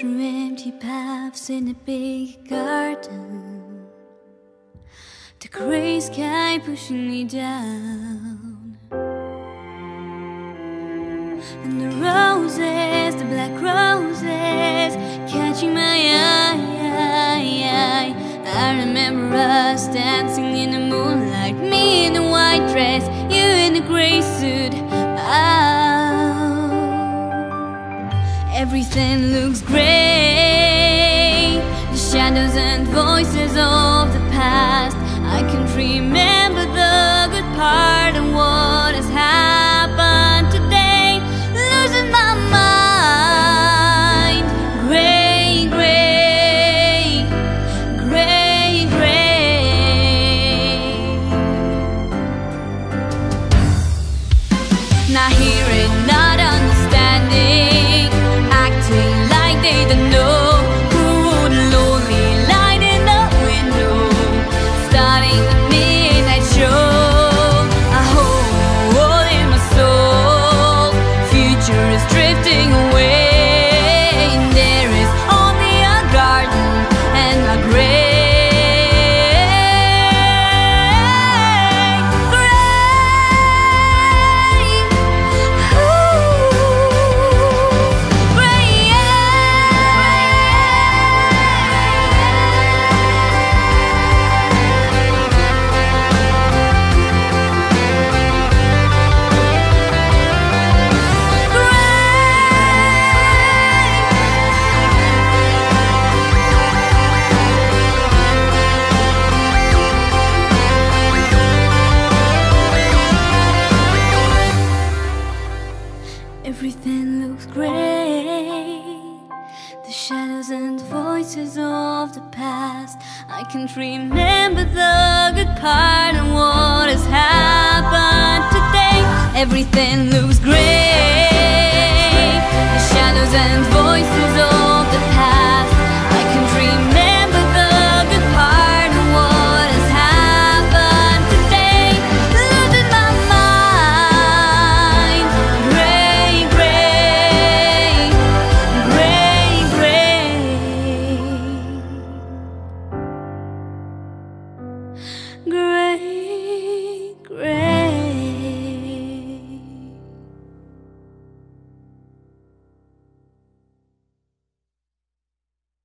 through empty paths in a big garden, the grey sky pushing me down, and the roses, the black roses, catching my eye. I remember us dancing in the moonlight, me in the white dress, you in the grey suit. Everything looks grey, the shadows and voices of the past. I can't remember the good part and what has happened today. Losing my mind. Grey, grey, grey, grey. Not hearing, not understanding, acting like they don't know. Who would lonely light in the window, starting the midnight show. A hole in my soul, future is drifting away. There is only a garden and a grave. Everything looks grey, the shadows and voices of the past. I can't remember the good part and what has happened today. Everything looks grey, the shadows and voices